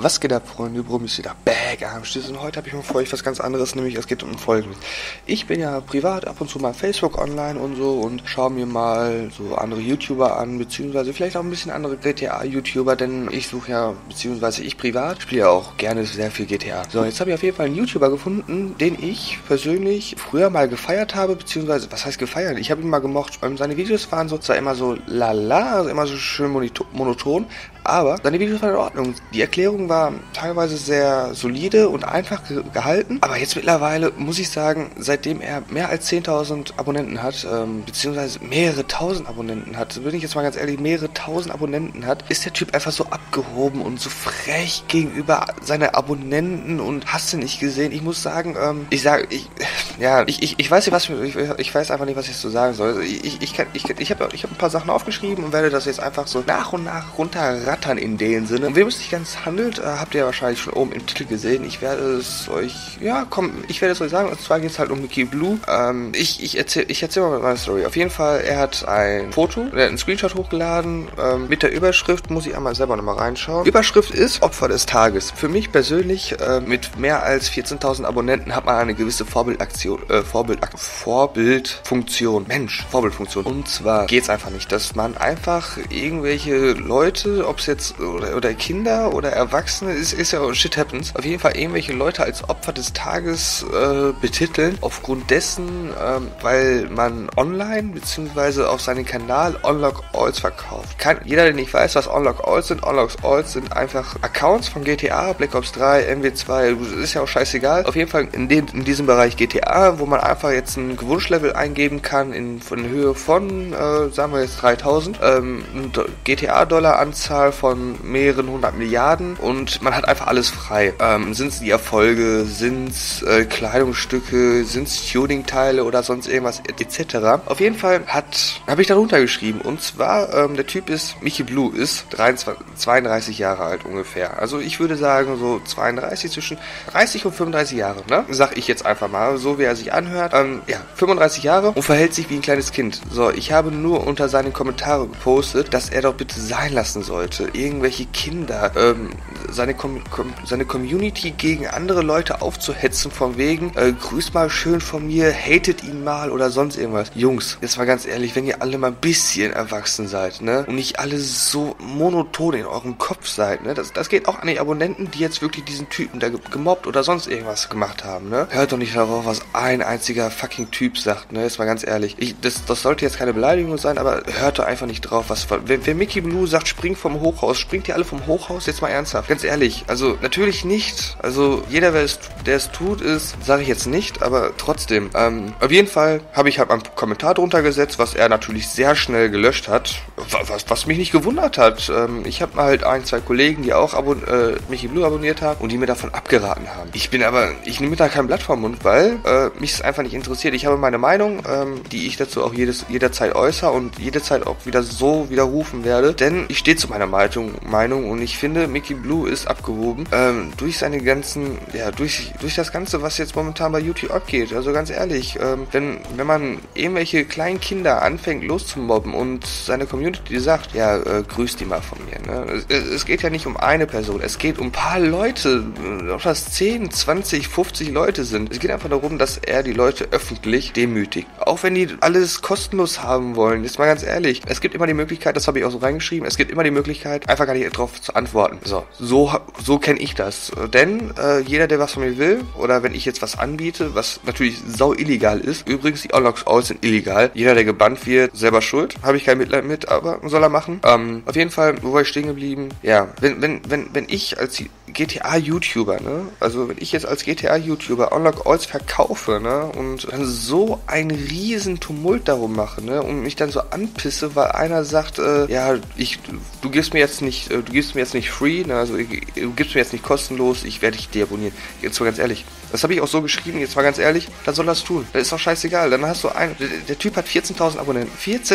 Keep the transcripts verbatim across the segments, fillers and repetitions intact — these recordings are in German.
Was geht ab, Freunde? Warum ist wieder back am Stüß? Und heute habe ich mal für euch was ganz anderes, nämlich es geht um Folgendes. Ich bin ja privat ab und zu mal Facebook online und so und schaue mir mal so andere YouTuber an, beziehungsweise vielleicht auch ein bisschen andere G T A-YouTuber, denn ich suche ja, beziehungsweise ich privat spiele ja auch gerne sehr viel G T A. So, jetzt habe ich auf jeden Fall einen YouTuber gefunden, den ich persönlich früher mal gefeiert habe, beziehungsweise, was heißt gefeiert? Ich habe ihn mal gemocht. Seine Videos waren so zwar immer so lala, also immer so schön monoton, aber seine Videos waren in Ordnung. Die Erklärung war teilweise sehr solide und einfach ge gehalten. Aber jetzt mittlerweile muss ich sagen, seitdem er mehr als zehntausend Abonnenten hat, ähm, beziehungsweise mehrere tausend Abonnenten hat, bin ich jetzt mal ganz ehrlich, mehrere tausend Abonnenten hat, ist der Typ einfach so abgehoben und so frech gegenüber seiner Abonnenten und hast du nicht gesehen. Ich muss sagen, ähm, ich sage, ich, ja, ich, ich, ich weiß nicht, was, ich, ich weiß einfach nicht, was ich so sagen soll. Also ich, ich, ich, kann, ich, ich habe ich hab ein paar Sachen aufgeschrieben und werde das jetzt einfach so nach und nach runterrattern in dem Sinne. Um wem es sich ganz handelt, äh, habt ihr ja wahrscheinlich schon oben im Titel gesehen. Ich werde es euch, ja, komm, ich werde es euch sagen. Und zwar geht es halt um Mickey Blue. Ähm, ich ich erzähle ich erzähl mal meine Story. Auf jeden Fall, er hat ein Foto, er hat einen Screenshot hochgeladen ähm, mit der Überschrift, muss ich einmal selber nochmal reinschauen. Überschrift ist Opfer des Tages. Für mich persönlich, äh, mit mehr als vierzehntausend Abonnenten hat man eine gewisse Vorbildaktion, äh, Vorbild, Vorbildfunktion. Mensch, Vorbildfunktion. Und zwar geht es einfach nicht, dass man einfach irgendwelche Leute, ob es jetzt oder, oder Kinder oder Erwachsene, ist, ist ja shit happens, auf jeden Fall irgendwelche Leute als Opfer des Tages äh, betiteln, aufgrund dessen, ähm, weil man online beziehungsweise auf seinem Kanal Unlock Alls verkauft. Kann, jeder, der nicht weiß, was Unlock Alls sind, Unlock Alls sind einfach Accounts von G T A, Black Ops drei, M W zwei, ist ja auch scheißegal. Auf jeden Fall in, den, in diesem Bereich G T A, wo man einfach jetzt ein Wunschlevel eingeben kann in, von Höhe von, äh, sagen wir jetzt dreitausend, ähm, G T A-Dollar-Anzahl von mehreren hundert Milliarden und man hat einfach alles frei. Ähm, sind es die Erfolge, sind es äh, Kleidungsstücke, sind es Tuning-Teile oder sonst irgendwas et cetera. Auf jeden Fall hat habe ich darunter geschrieben und zwar, ähm, der Typ ist, Mickey Blue ist dreiundzwanzig, zweiunddreißig Jahre alt ungefähr. Also ich würde sagen so zweiunddreißig, zwischen dreißig und fünfunddreißig Jahre, ne? Sag ich jetzt einfach mal, so wie er sich anhört. Ähm, ja, fünfunddreißig Jahre und verhält sich wie ein kleines Kind. So, ich habe nur unter seinen Kommentaren gepostet, dass er doch bitte sein lassen sollte, irgendwelche Kinder, ähm, seine, Com Com seine Community gegen andere Leute aufzuhetzen, von wegen, äh, grüßt mal schön von mir, hatet ihn mal oder sonst irgendwas. Jungs, jetzt mal ganz ehrlich, wenn ihr alle mal ein bisschen erwachsen seid, ne, und nicht alle so monoton in eurem Kopf seid, ne, das, das geht auch an die Abonnenten, die jetzt wirklich diesen Typen da gemobbt oder sonst irgendwas gemacht haben, ne. Hört doch nicht darauf, was ein einziger fucking Typ sagt, ne, jetzt mal ganz ehrlich. Ich, das, das sollte jetzt keine Beleidigung sein, aber hört doch einfach nicht drauf, was, wenn, wenn Mickey Blue sagt, spring vom Hochhaus, springt ihr alle vom Hochhaus, jetzt mal ernsthaft, ganz ehrlich, also natürlich nicht, also jeder, wer es, der es tut, ist, sage ich jetzt nicht, aber trotzdem, ähm, auf jeden Fall habe ich halt einen Kommentar drunter gesetzt, was er natürlich sehr schnell gelöscht hat, was, was mich nicht gewundert hat. Ähm, ich habe halt ein, zwei Kollegen, die auch abon äh, Mickey Blue abonniert haben und die mir davon abgeraten haben. Ich bin aber, ich nehme da kein Blatt vom Mund, weil äh, mich es einfach nicht interessiert. Ich habe meine Meinung, ähm, die ich dazu auch jedes, jederzeit äußere und jederzeit auch wieder so widerrufen werde, denn ich stehe zu meiner Meinung, Meinung und ich finde, Mickey Blue ist abgehoben ähm, durch seine ganzen, ja, durch, durch das Ganze, was jetzt momentan bei YouTube abgeht. Also ganz ehrlich, ähm, wenn, wenn man irgendwelche kleinen Kinder anfängt loszumobben und seine Community sagt, ja, äh, grüßt die mal von mir, ne? Es, es geht ja nicht um eine Person, es geht um ein paar Leute, ob das zehn, zwanzig, fünfzig Leute sind. Es geht einfach darum, dass er die Leute öffentlich demütigt. Auch wenn die alles kostenlos haben wollen, jetzt mal ganz ehrlich, es gibt immer die Möglichkeit, das habe ich auch so reingeschrieben, es gibt immer die Möglichkeit, einfach gar nicht drauf zu antworten. So, so, so kenne ich das. Denn äh, jeder, der was von mir will, oder wenn ich jetzt was anbiete, was natürlich sau illegal ist, übrigens, die Unlocks Alls sind illegal, jeder, der gebannt wird, selber schuld, habe ich kein Mitleid mit, aber soll er machen. Ähm, auf jeden Fall, wo war ich stehen geblieben? Ja, wenn, wenn, wenn, wenn ich als G T A-YouTuber, ne, also wenn ich jetzt als G T A-YouTuber Unlock Alls verkaufe, ne, und dann so einen riesen Tumult darum mache, ne, und mich dann so anpisse, weil einer sagt, äh, ja, ich, du gibst mir jetzt nicht, äh, du gibst mir jetzt nicht free, ne, also du gibst mir jetzt nicht kostenlos, ich werde dich deabonnieren. Jetzt mal ganz ehrlich, das habe ich auch so geschrieben, jetzt mal ganz ehrlich, dann soll das tun. Das ist doch scheißegal, dann hast du einen, der, der Typ hat vierzehntausend Abonnenten, vierzehntausend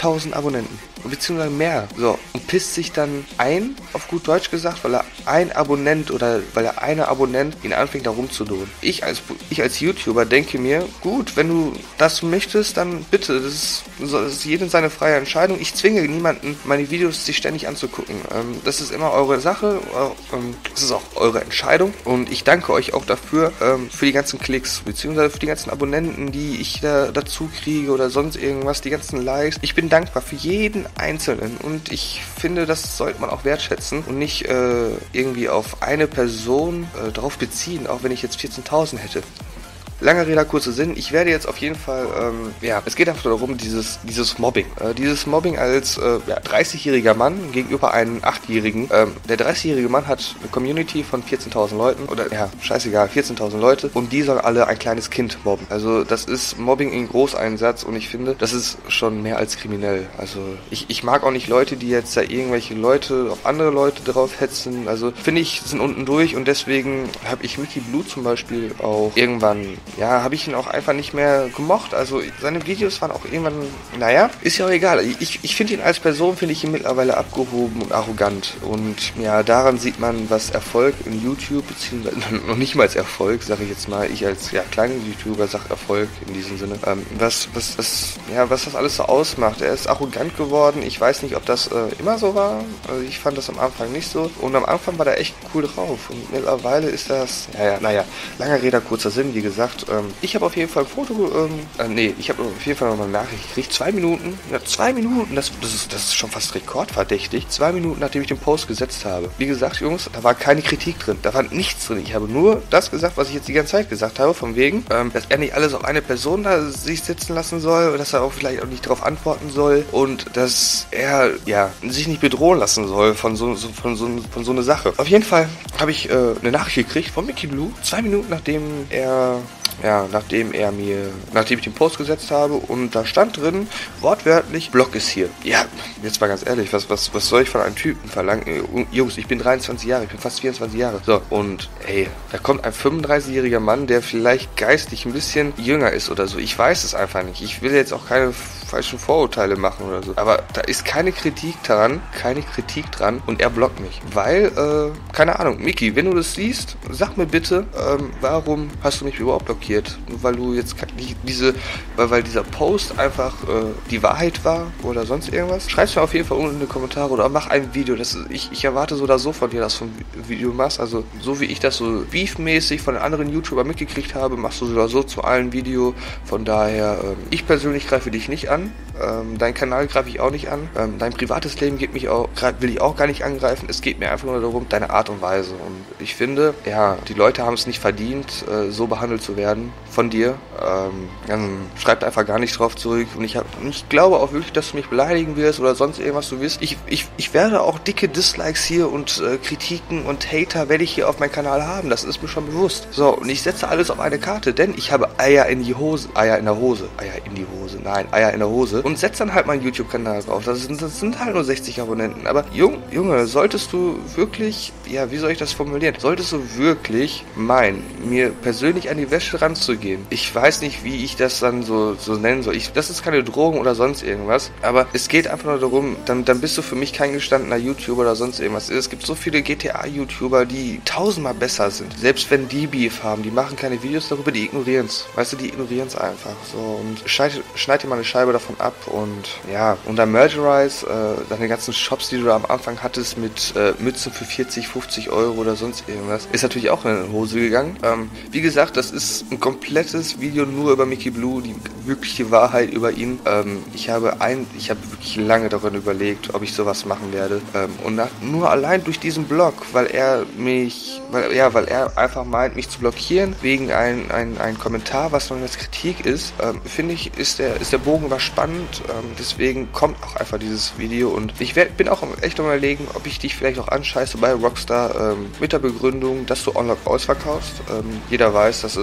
vierzigtausend Abonnenten, beziehungsweise mehr, so, und pisst sich dann ein, auf gut Deutsch gesagt, weil er ein Abonnent oder weil er eine Abonnent ihn anfängt da rumzudoen. Ich als, ich als YouTuber denke mir, gut, wenn du das möchtest, dann bitte, das ist, das ist jedem seine freie Entscheidung. Ich zwinge niemanden, meine Videos sich ständig anzugucken. Ähm, das ist immer eure Sache, ähm, das ist auch eure Entscheidung und ich danke euch auch dafür, ähm, für die ganzen Klicks, beziehungsweise für die ganzen Abonnenten, die ich da dazu kriege oder sonst irgendwas, die ganzen Likes. Ich bin dankbar für jeden Einzelnen und ich finde, das sollte man auch wertschätzen und nicht äh, irgendwie auf eine Person äh, drauf beziehen, auch wenn ich jetzt vierzehntausend hätte. Lange Rede, kurzer Sinn. Ich werde jetzt auf jeden Fall, ähm, ja, es geht einfach darum, dieses dieses Mobbing. Äh, dieses Mobbing als äh, ja, dreißigjähriger Mann gegenüber einem achtjährigen. Ähm, der dreißigjährige Mann hat eine Community von vierzehntausend Leuten, oder ja, scheißegal, vierzehntausend Leute und die sollen alle ein kleines Kind mobben. Also das ist Mobbing in Großeinsatz und ich finde, das ist schon mehr als kriminell. Also ich, ich mag auch nicht Leute, die jetzt da irgendwelche Leute auf andere Leute drauf hetzen. Also finde ich, sind unten durch und deswegen habe ich Mickey Blue zum Beispiel auch irgendwann, ja, habe ich ihn auch einfach nicht mehr gemocht. Also seine Videos waren auch irgendwann, naja, ist ja auch egal. Ich, ich finde ihn als Person, finde ich ihn mittlerweile abgehoben und arrogant. Und ja, daran sieht man, was Erfolg in YouTube, beziehungsweise noch nicht mal als Erfolg, sage ich jetzt mal, ich als ja, kleiner YouTuber sage Erfolg in diesem Sinne, ähm, was, was, was, ja, was das alles so ausmacht. Er ist arrogant geworden. Ich weiß nicht, ob das äh, immer so war. Also ich fand das am Anfang nicht so. Und am Anfang war er echt cool drauf. Und mittlerweile ist das, ja, ja, naja, langer Rede, kurzer Sinn, wie gesagt. Ähm, ich habe auf jeden Fall ein Foto, ähm, äh, nee, ich habe auf jeden Fall noch mal eine Nachricht gekriegt. Zwei Minuten, ja, zwei Minuten, das, das, ist, das ist schon fast rekordverdächtig. Zwei Minuten, nachdem ich den Post gesetzt habe. Wie gesagt, Jungs, da war keine Kritik drin, da war nichts drin. Ich habe nur das gesagt, was ich jetzt die ganze Zeit gesagt habe, von wegen, ähm, dass er nicht alles auf eine Person da sich sitzen lassen soll, dass er auch vielleicht auch nicht darauf antworten soll und dass er, ja, sich nicht bedrohen lassen soll von so, so, von so, von so einer Sache. Auf jeden Fall habe ich äh, eine Nachricht gekriegt von Mickey Blue, zwei Minuten nachdem er Ja, nachdem er mir, nachdem ich den Post gesetzt habe und da stand drin, wortwörtlich, Block ist hier. Ja, jetzt mal ganz ehrlich, was, was, was soll ich von einem Typen verlangen? Äh, Jungs, ich bin dreiundzwanzig Jahre, ich bin fast vierundzwanzig Jahre. So, und ey, da kommt ein fünfunddreißigjähriger Mann, der vielleicht geistig ein bisschen jünger ist oder so. Ich weiß es einfach nicht. Ich will jetzt auch keine falschen Vorurteile machen oder so. Aber da ist keine Kritik dran, keine Kritik dran und er blockt mich. Weil, äh, keine Ahnung, Mickey, wenn du das siehst, sag mir bitte, ähm, warum hast du mich überhaupt blockiert? Nur weil du jetzt diese, weil, weil dieser Post einfach äh, die Wahrheit war oder sonst irgendwas. Schreib's mir auf jeden Fall unten in die Kommentare oder mach ein Video. Das ist, ich, ich erwarte so oder so von dir, dass du ein Video machst. Also so wie ich das so beefmäßig von den anderen YouTubern mitgekriegt habe, machst du so oder so zu allen Video. Von daher, ähm, ich persönlich greife dich nicht an. Ähm, dein Kanal greife ich auch nicht an. Ähm, dein privates Leben geht mich auch, will ich auch gar nicht angreifen. Es geht mir einfach nur darum, deine Art und Weise. Und ich finde, ja, die Leute haben es nicht verdient, äh, so behandelt zu werden von dir. Ähm, dann schreibt einfach gar nicht drauf zurück. Und ich, hab, ich glaube auch wirklich, dass du mich beleidigen wirst oder sonst irgendwas du wirst. Ich, ich, ich werde auch dicke Dislikes hier und äh, Kritiken und Hater werde ich hier auf meinem Kanal haben. Das ist mir schon bewusst. So, und ich setze alles auf eine Karte, denn ich habe Eier in die Hose. Eier in der Hose. Eier in die Hose. Nein, Eier in der Hose. Und setze dann halt meinen YouTube-Kanal drauf. Das sind, das sind halt nur sechzig Abonnenten. Aber Jung, Junge, solltest du wirklich, ja, wie soll ich das formulieren? Solltest du wirklich meinen, mir persönlich an die Wäsche ranzugehen? Ich weiß nicht, wie ich das dann so, so nennen soll. Ich, das ist keine Drohung oder sonst irgendwas. Aber es geht einfach nur darum, dann, dann bist du für mich kein gestandener YouTuber oder sonst irgendwas. Es gibt so viele G T A-YouTuber, die tausendmal besser sind. Selbst wenn die Beef haben, die machen keine Videos darüber, die ignorieren es. Weißt du, die ignorieren es einfach. So, und schneid, schneid dir mal eine Scheibe davon ab und ja, und dann Mergerize, äh, deine ganzen Shops, die du da am Anfang hattest mit äh, Mützen für vierzig, fünfzig Euro oder sonst irgendwas, ist natürlich auch in die Hose gegangen. Ähm, wie gesagt, das ist ein komplettes Video nur über Mickey Blue, die wirkliche Wahrheit über ihn. Ähm, ich habe ein, ich habe wirklich lange daran überlegt, ob ich sowas machen werde. Ähm, und nach, nur allein durch diesen Blog, weil er mich, weil, ja, weil er einfach meint, mich zu blockieren, wegen ein, ein, ein Kommentar, was noch als Kritik ist, ähm, finde ich, ist der, ist der Bogen was spannend. Ähm, deswegen kommt auch einfach dieses Video und ich werd, bin auch echt am Überlegen, ob ich dich vielleicht auch anscheiße bei Rockstar ähm, mit der Begründung, dass du Unlock ausverkaufst. Ähm, jeder weiß, dass es extrem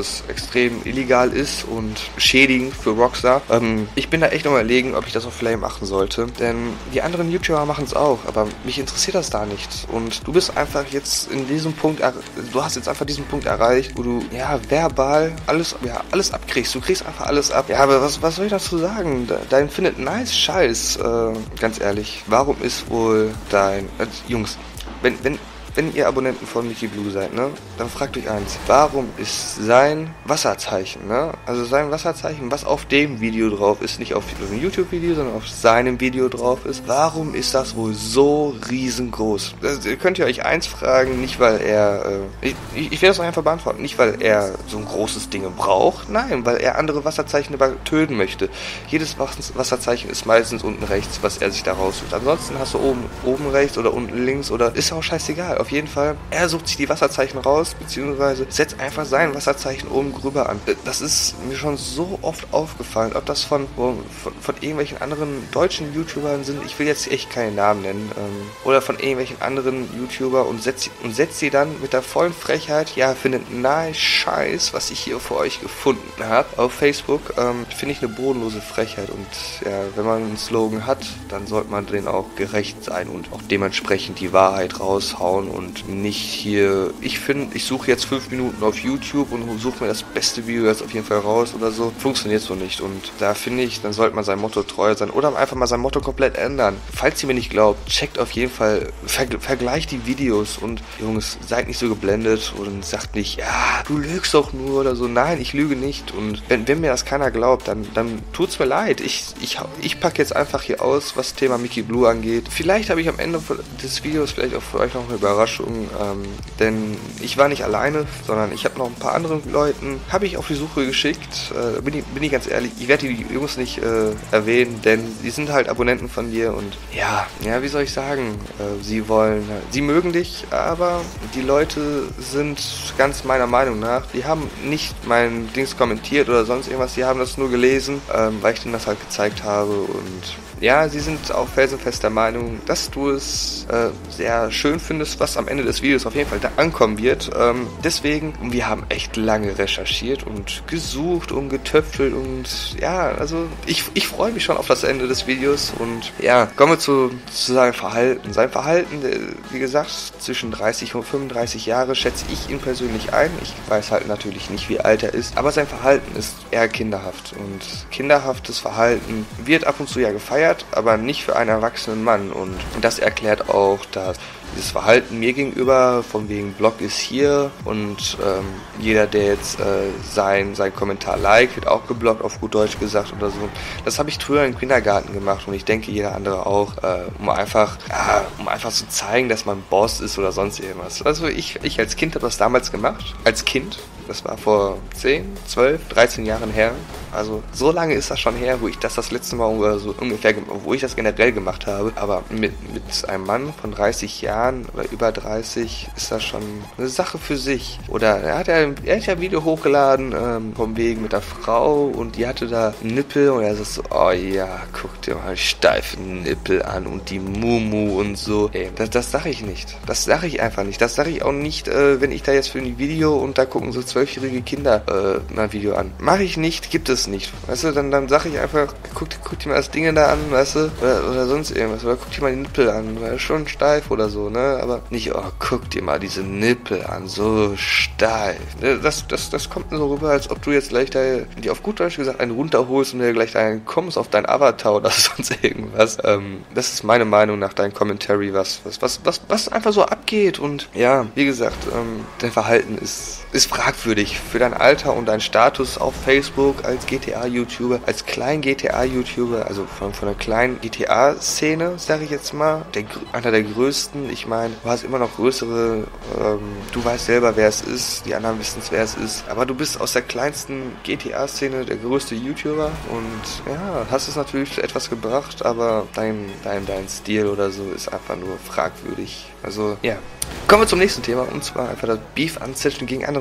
extrem illegal ist und schädigend für Rockstar. Ähm, ich bin da echt noch überlegen, ob ich das auf Flame machen sollte, denn die anderen YouTuber machen es auch, aber mich interessiert das da nicht. Und du bist einfach jetzt in diesem Punkt, du hast jetzt einfach diesen Punkt erreicht, wo du, ja, verbal alles, ja, alles abkriegst. Du kriegst einfach alles ab. Ja, aber was, was soll ich dazu sagen? Dein findet nice Scheiß, äh, ganz ehrlich. Warum ist wohl dein, äh, Jungs, wenn, wenn, Wenn ihr Abonnenten von Mickey Blue seid, ne, dann fragt euch eins, warum ist sein Wasserzeichen, ne, also sein Wasserzeichen, was auf dem Video drauf ist, nicht auf dem YouTube-Video, sondern auf seinem Video drauf ist, warum ist das wohl so riesengroß? Das, ihr könnt ihr euch eins fragen, nicht weil er, äh, ich, ich werde das auch einfach beantworten, nicht weil er so ein großes Ding braucht, nein, weil er andere Wasserzeichen übertönen möchte. Jedes Wasserzeichen ist meistens unten rechts, was er sich da raussucht. Ansonsten hast du oben, oben rechts oder unten links oder ist auch scheißegal. Auf jeden Fall, er sucht sich die Wasserzeichen raus, beziehungsweise setzt einfach sein Wasserzeichen oben drüber an. Das ist mir schon so oft aufgefallen, ob das von, von, von irgendwelchen anderen deutschen YouTubern sind, ich will jetzt echt keinen Namen nennen, ähm, oder von irgendwelchen anderen YouTuber und setzt und setzt sie dann mit der vollen Frechheit, ja, findet nice Scheiß, was ich hier für euch gefunden habe, auf Facebook, ähm, finde ich eine bodenlose Frechheit und ja, wenn man einen Slogan hat, dann sollte man den auch gerecht sein und auch dementsprechend die Wahrheit raushauen und nicht hier, ich finde, ich suche jetzt fünf Minuten auf YouTube und suche mir das beste Video jetzt auf jeden Fall raus oder so. Funktioniert so nicht und da finde ich, dann sollte man seinem Motto treu sein oder einfach mal sein Motto komplett ändern. Falls ihr mir nicht glaubt, checkt auf jeden Fall, ver vergleicht die Videos und Jungs, seid nicht so geblendet und sagt nicht, ja, du lügst doch nur oder so. Nein, ich lüge nicht und wenn, wenn mir das keiner glaubt, dann, dann tut's mir leid. Ich, ich, ich packe jetzt einfach hier aus, was Thema Mickey Blue angeht. Vielleicht habe ich am Ende des Videos vielleicht auch für euch noch eine Überraschung. Ähm, denn ich war nicht alleine, sondern ich habe noch ein paar anderen Leuten, habe ich auf die Suche geschickt, äh, bin, ich, bin ich ganz ehrlich, ich werde die Jungs nicht äh, erwähnen, denn die sind halt Abonnenten von dir und ja, ja, wie soll ich sagen, äh, sie wollen, sie mögen dich, aber die Leute sind ganz meiner Meinung nach, die haben nicht mein Dings kommentiert oder sonst irgendwas, die haben das nur gelesen, ähm, weil ich denen das halt gezeigt habe und ja, sie sind auch felsenfest der Meinung, dass du es äh, sehr schön findest, was am Ende des Videos auf jeden Fall da ankommen wird. Ähm, deswegen, wir haben echt lange recherchiert und gesucht und getöpfelt und ja, also ich, ich freue mich schon auf das Ende des Videos und ja, kommen wir zu, zu seinem Verhalten. Sein Verhalten, der, wie gesagt, zwischen dreißig und fünfunddreißig Jahre schätze ich ihn persönlich ein. Ich weiß halt natürlich nicht, wie alt er ist, aber sein Verhalten ist eher kinderhaft und kinderhaftes Verhalten wird ab und zu ja gefeiert, aber nicht für einen erwachsenen Mann und das erklärt auch, dass dieses Verhalten mir gegenüber, von wegen Blog ist hier und ähm, jeder, der jetzt äh, sein, sein Kommentar liked, wird auch geblockt, auf gut Deutsch gesagt oder so. Das habe ich früher im Kindergarten gemacht und ich denke jeder andere auch, äh, um einfach, ja, um einfach zu zeigen, dass man Boss ist oder sonst irgendwas. Also ich, ich als Kind habe das damals gemacht, als Kind. Das war vor zehn, zwölf, dreizehn Jahren her. Also so lange ist das schon her, wo ich das das letzte Mal oder so ungefähr, wo ich das generell gemacht habe. Aber mit, mit einem Mann von dreißig Jahren oder über dreißig ist das schon eine Sache für sich. Oder er hat ja, er hat ja ein Video hochgeladen, ähm, vom Wegen mit der Frau und die hatte da Nippel und er sagt so, oh ja, guck dir mal steifen Nippel an und die Mumu und so. Ey, das, das sage ich nicht. Das sage ich einfach nicht. Das sage ich auch nicht, äh, wenn ich da jetzt für ein Video und da gucken so zwölfjährige Kinder äh, ein Video an. Mache ich nicht, gibt es nicht. Weißt du, dann, dann sage ich einfach, guck, guck dir mal das Ding da an, weißt du, oder, oder sonst irgendwas. Oder guck dir mal die Nippel an, weil schon steif oder so, ne? Aber nicht, oh, guck dir mal diese Nippel an, so steif. Das, das, das kommt mir so rüber, als ob du jetzt gleich da, dir auf gut Deutsch gesagt, einen runterholst und dir gleich einen kommst auf dein Avatar oder sonst irgendwas. Ähm, das ist meine Meinung nach deinem Commentary, was, was, was, was, was einfach so abgeht. Und ja, wie gesagt, ähm, dein Verhalten ist ist fragwürdig für dein Alter und deinen Status auf Facebook als G T A-YouTuber, als kleinen G T A-YouTuber, also von, von einer kleinen G T A-Szene, sage ich jetzt mal, der, einer der größten. Ich meine, du hast immer noch größere, ähm, du weißt selber, wer es ist, die anderen wissen, wer es ist, aber du bist aus der kleinsten G T A-Szene der größte YouTuber und ja, hast es natürlich zu etwas gebracht, aber dein, dein, dein Stil oder so ist einfach nur fragwürdig. Also, ja. Kommen wir zum nächsten Thema, und zwar einfach das Beef anzetteln gegen andere, an,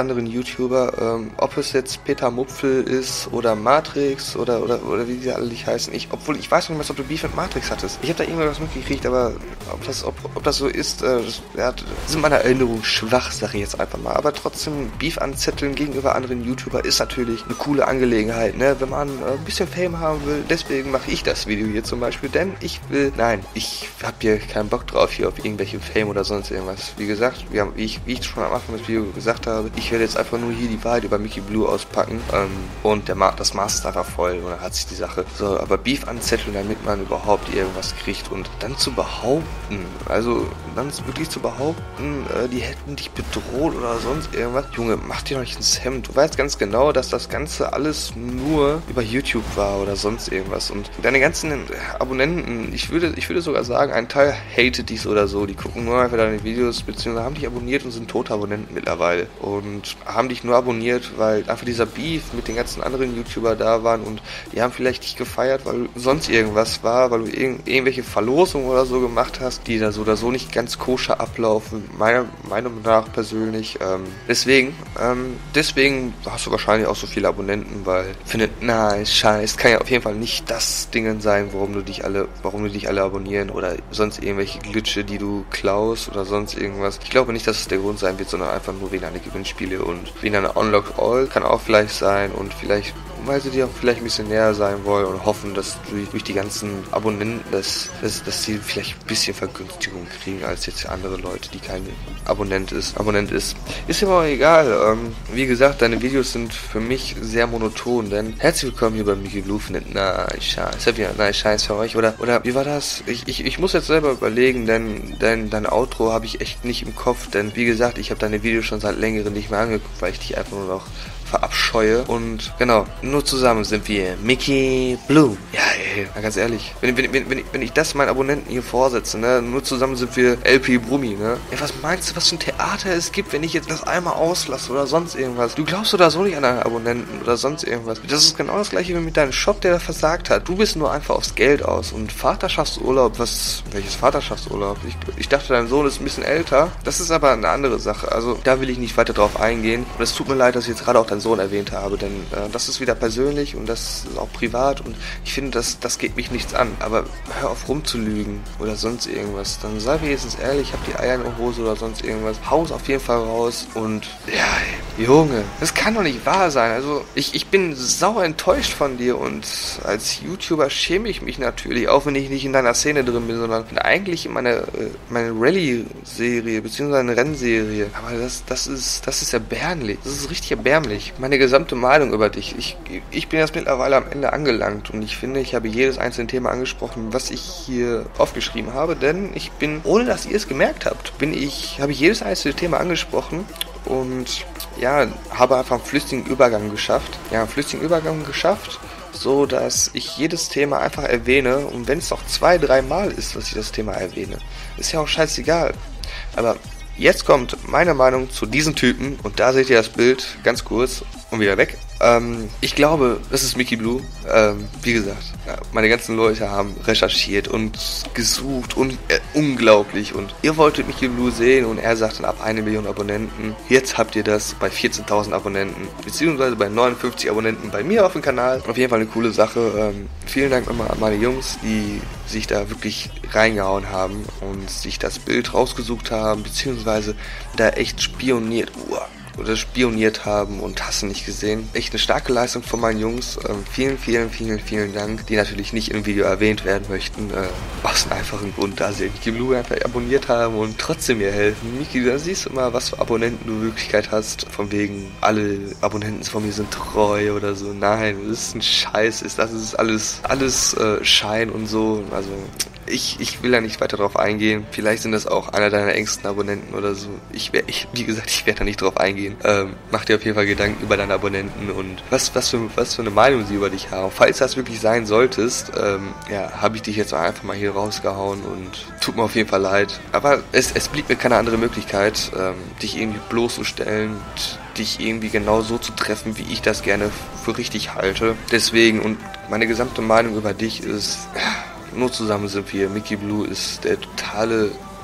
anderen YouTuber, ähm, ob es jetzt Peter Mupfel ist oder Matrix oder oder oder wie die alle nicht heißen. Ich, obwohl ich weiß nicht mehr, ob du Beef mit Matrix hattest. Ich habe da irgendwas mitgekriegt, aber ob das ob, ob das so ist, äh, das, ja, das sind meine Erinnerungen schwach, sage ich jetzt einfach mal. Aber trotzdem Beef anzetteln gegenüber anderen YouTuber ist natürlich eine coole Angelegenheit, ne? Wenn man äh, ein bisschen Fame haben will, deswegen mache ich das Video hier zum Beispiel, denn ich will, nein, ich habe hier keinen Bock drauf hier auf irgendwelche Fame oder sonst irgendwas. Wie gesagt, wir haben, wie ich, wie ich schon am Anfang des Videos gesagt habe, ich werde jetzt einfach nur hier die Wahrheit über Mickey Blue auspacken ähm, und der Ma das Maß ist einfach voll und dann hat sich die Sache. So, aber Beef anzetteln, damit man überhaupt irgendwas kriegt und dann zu behaupten, also dann wirklich zu behaupten, äh, die hätten dich bedroht oder sonst irgendwas. Junge, mach dir doch nicht ins Hemd. Du weißt ganz genau, dass das Ganze alles nur über YouTube war oder sonst irgendwas und deine ganzen Abonnenten, ich würde, ich würde sogar sagen, ein Teil hatet dies oder so, die gucken nur einfach deine Videos, beziehungsweise haben dich abonniert und sind tote Abonnenten mittlerweile und haben dich nur abonniert, weil einfach dieser Beef mit den ganzen anderen YouTuber da waren und die haben vielleicht dich gefeiert, weil sonst irgendwas war, weil du irg irgendwelche Verlosungen oder so gemacht hast, die da so oder so nicht ganz koscher ablaufen, meiner Meinung nach persönlich. Ähm, deswegen, ähm, deswegen hast du wahrscheinlich auch so viele Abonnenten, weil findet, nein, scheiß, kann ja auf jeden Fall nicht das Ding sein, warum du dich alle, warum du dich alle abonnieren oder sonst irgendwelche Glitche, die du klaust oder sonst irgendwas. Ich glaube nicht, dass es der Grund sein wird, sondern einfach nur wegen deiner Gewinnspiele und wegen deiner Unlock All kann auch vielleicht sein und vielleicht, weil sie dir auch vielleicht ein bisschen näher sein wollen und hoffen, dass du durch die ganzen Abonnenten, dass, dass, dass sie vielleicht ein bisschen Vergünstigung kriegen als jetzt andere Leute, die kein Abonnent ist. Abonnent ist. Ist mir aber egal. Ähm, wie gesagt, deine Videos sind für mich sehr monoton, denn herzlich willkommen hier bei Mickey Blue findet nice Scheiß. Hab ja nice Scheiß für euch. Oder, oder wie war das? Ich, ich, ich muss jetzt selber überlegen, denn dein, dein Outro habe ich echt nicht im Kopf, denn wie gesagt, ich habe deine Videos schon seit längerem nicht mehr angeguckt, weil ich dich einfach nur noch verabscheue. Und genau, nur zusammen sind wir Mickey Blue. Ja, ey, na, ganz ehrlich, wenn, wenn, wenn, wenn, ich, wenn ich das meinen Abonnenten hier vorsetze, ne, nur zusammen sind wir L P Brummi, ne? Ey, was meinst du, was für ein Theater es gibt, wenn ich jetzt das einmal auslasse oder sonst irgendwas? Du glaubst oder so nicht an deine Abonnenten oder sonst irgendwas. Das ist genau das gleiche wie mit deinem Shop, der da versagt hat. Du bist nur einfach aufs Geld aus und Vaterschaftsurlaub, was, welches Vaterschaftsurlaub? Ich, ich dachte, dein Sohn ist ein bisschen älter. Das ist aber eine andere Sache. Also, da will ich nicht weiter drauf eingehen. Und es tut mir leid, dass ich jetzt gerade auch deinen Sohn erwähnt habe, denn äh, das ist wieder persönlich und das ist auch privat und ich finde, das, das geht mich nichts an. Aber hör auf rumzulügen oder sonst irgendwas. Dann sei wenigstens ehrlich, hab die Eier in der Hose oder sonst irgendwas. Hau's auf jeden Fall raus und ja, ey, Junge, das kann doch nicht wahr sein. Also ich, ich bin sauer enttäuscht von dir und als YouTuber schäme ich mich natürlich, auch wenn ich nicht in deiner Szene drin bin, sondern bin eigentlich in meiner äh, meine Rallye-Serie, beziehungsweise eine Rennserie. Aber das, das ist, das ist erbärmlich. Das ist richtig erbärmlich. Meine gesamte Meinung über dich. Ich, ich bin jetzt mittlerweile am Ende angelangt und ich finde, ich habe jedes einzelne Thema angesprochen, was ich hier aufgeschrieben habe, denn ich bin, ohne dass ihr es gemerkt habt, bin ich, habe ich jedes einzelne Thema angesprochen und ja, habe einfach einen flüssigen Übergang geschafft. Ja, einen flüssigen Übergang geschafft, so dass ich jedes Thema einfach erwähne und wenn es auch zwei, drei Mal ist, dass ich das Thema erwähne, ist ja auch scheißegal. Aber jetzt kommt meine Meinung zu diesem Typen und da seht ihr das Bild ganz kurz und wieder weg. Ähm, ich glaube, das ist Mickey Blue. Ähm, wie gesagt, ja, meine ganzen Leute haben recherchiert und gesucht und äh, unglaublich. Und ihr wolltet Mickey Blue sehen und er sagt dann ab eine Million Abonnenten. Jetzt habt ihr das bei vierzehntausend Abonnenten, beziehungsweise bei neunundfünfzig Abonnenten bei mir auf dem Kanal. Auf jeden Fall eine coole Sache. Ähm, vielen Dank nochmal an meine Jungs, die sich da wirklich reingehauen haben und sich das Bild rausgesucht haben, beziehungsweise da echt spioniert. Uah. oder spioniert haben und hast du nicht gesehen. Echt eine starke Leistung von meinen Jungs. Ähm, vielen, vielen, vielen, vielen Dank, die natürlich nicht im Video erwähnt werden möchten. Äh, aus einem einfachen Grund, da sie Mickey Blue einfach abonniert haben und trotzdem mir helfen. Mickey, da siehst du mal, was für Abonnenten du in Wirklichkeit hast. Von wegen, alle Abonnenten von mir sind treu oder so. Nein, das ist ein Scheiß. Das ist alles, alles äh, Schein und so. Also Ich, ich will da nicht weiter drauf eingehen. Vielleicht sind das auch einer deiner engsten Abonnenten oder so. Ich werde, ich, wie gesagt, ich werde da nicht drauf eingehen. Ähm, mach dir auf jeden Fall Gedanken über deine Abonnenten und was, was für, was für eine Meinung sie über dich haben. Falls das wirklich sein solltest, ähm, ja, habe ich dich jetzt einfach mal hier rausgehauen und tut mir auf jeden Fall leid. Aber es, es blieb mir keine andere Möglichkeit, ähm, dich irgendwie bloßzustellen, dich irgendwie genau so zu treffen, wie ich das gerne für richtig halte. Deswegen, und meine gesamte Meinung über dich ist, nur zusammen sind wir. Mickey Blue ist der totale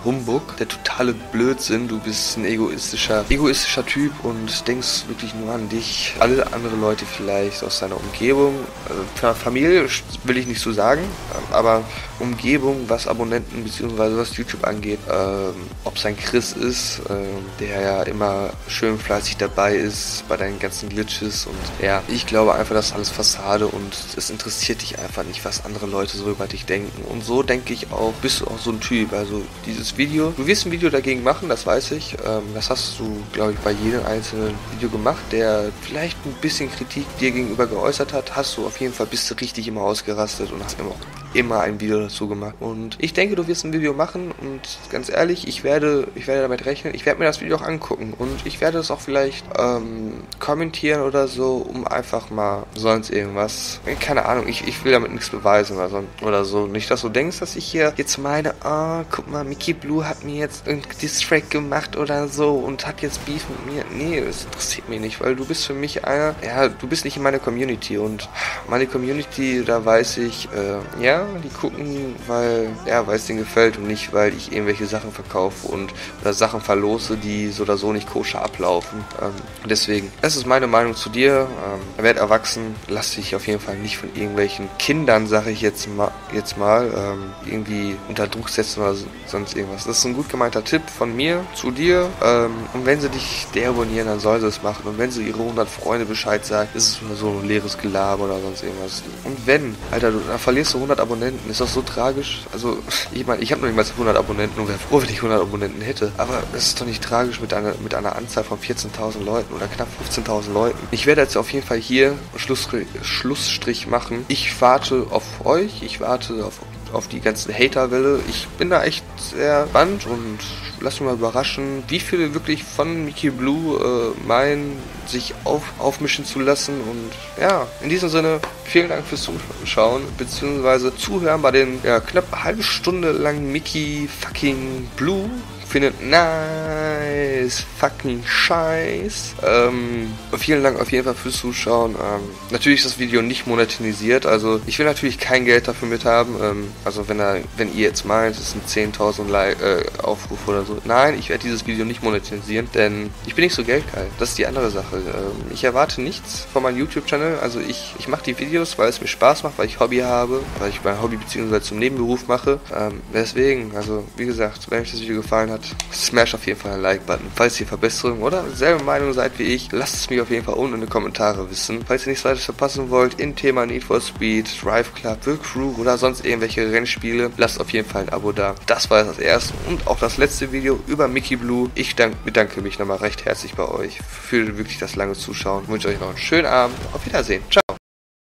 Humbug, der totale Blödsinn. Du bist ein egoistischer, egoistischer Typ und denkst wirklich nur an dich. Alle andere Leute vielleicht aus deiner Umgebung, also Familie will ich nicht so sagen, aber Umgebung, was Abonnenten bzw. was YouTube angeht, ähm, ob es ein Chris ist, ähm, der ja immer schön fleißig dabei ist bei deinen ganzen Glitches und ja, ich glaube einfach, das ist alles Fassade und es interessiert dich einfach nicht, was andere Leute so über dich denken und so denke ich auch, bist du auch so ein Typ, also dieses Video, du wirst ein Video dagegen machen, das weiß ich, ähm, das hast du, glaube ich, bei jedem einzelnen Video gemacht, der vielleicht ein bisschen Kritik dir gegenüber geäußert hat, hast du auf jeden Fall, bist du richtig immer ausgerastet und hast immer immer ein Video dazu gemacht. Und ich denke, du wirst ein Video machen und ganz ehrlich, ich werde, ich werde damit rechnen, ich werde mir das Video auch angucken und ich werde es auch vielleicht ähm, kommentieren oder so, um einfach mal sonst irgendwas, keine Ahnung, ich, ich will damit nichts beweisen oder so, oder so. Nicht, dass du denkst, dass ich hier jetzt meine, oh, guck mal, Mickey Blue hat mir jetzt einen Diss-Track gemacht oder so und hat jetzt Beef mit mir. Nee, das interessiert mich nicht, weil du bist für mich einer, ja, du bist nicht in meiner Community und meine Community, da weiß ich, äh, ja, die gucken, weil, ja, weil es denen gefällt und nicht, weil ich irgendwelche Sachen verkaufe und oder Sachen verlose, die so oder so nicht koscher ablaufen. Ähm, deswegen, das ist meine Meinung zu dir. Ähm, werd erwachsen, lass dich auf jeden Fall nicht von irgendwelchen Kindern, sage ich jetzt mal, jetzt mal ähm, irgendwie unter Druck setzen oder sonst irgendwas. Das ist ein gut gemeinter Tipp von mir zu dir. Ähm, und wenn sie dich deabonnieren, dann soll sie es machen. Und wenn sie ihre hundert Freunde Bescheid sagen, ist es nur so ein leeres Gelaber oder sonst irgendwas. Und wenn, Alter, du, dann verlierst du hundert Abonnenten, ist das so tragisch? Also, ich meine, ich habe noch nicht mal hundert Abonnenten und wäre froh, wenn ich hundert Abonnenten hätte. Aber es ist doch nicht tragisch mit einer, mit einer Anzahl von vierzehntausend Leuten oder knapp fünfzehntausend Leuten. Ich werde jetzt auf jeden Fall hier einen Schlussstrich, Schlussstrich machen. Ich warte auf euch, ich warte auf, auf die ganzen Haterwelle. Ich bin da echt sehr gespannt und lasst mich mal überraschen, wie viele wirklich von Mickey Blue äh, meinen, sich auf, aufmischen zu lassen. Und ja, in diesem Sinne, vielen Dank fürs Zuschauen, beziehungsweise Zuhören bei den ja, knapp eine halbe Stunde lang Mickey fucking Blue. Findet nice, fucking scheiß. Ähm, vielen Dank auf jeden Fall fürs Zuschauen. Ähm, natürlich ist das Video nicht monetarisiert, also ich will natürlich kein Geld dafür mit haben. Ähm, also wenn er, wenn ihr jetzt meint, es sind zehntausend like, äh, Aufrufe oder so. Nein, ich werde dieses Video nicht monetarisieren, denn ich bin nicht so geldgeil. Das ist die andere Sache. Ähm, ich erwarte nichts von meinem YouTube-Channel. Also ich, ich mache die Videos, weil es mir Spaß macht, weil ich Hobby habe, weil ich mein Hobby bzw. zum Nebenberuf mache. Ähm, deswegen, also wie gesagt, wenn euch das Video gefallen hat, smash auf jeden Fall einen Like-Button. Falls ihr Verbesserungen oder selbe Meinung seid wie ich, lasst es mich auf jeden Fall unten in den Kommentaren wissen. Falls ihr nichts weiteres verpassen wollt, in Thema Need for Speed, Drive Club, The Crew oder sonst irgendwelche Rennspiele, lasst auf jeden Fall ein Abo da. Das war das erste und auch das letzte Video über Mickey Blue. Ich dank, bedanke mich nochmal recht herzlich bei euch für wirklich das lange Zuschauen. Ich wünsche euch noch einen schönen Abend. Auf Wiedersehen. Ciao.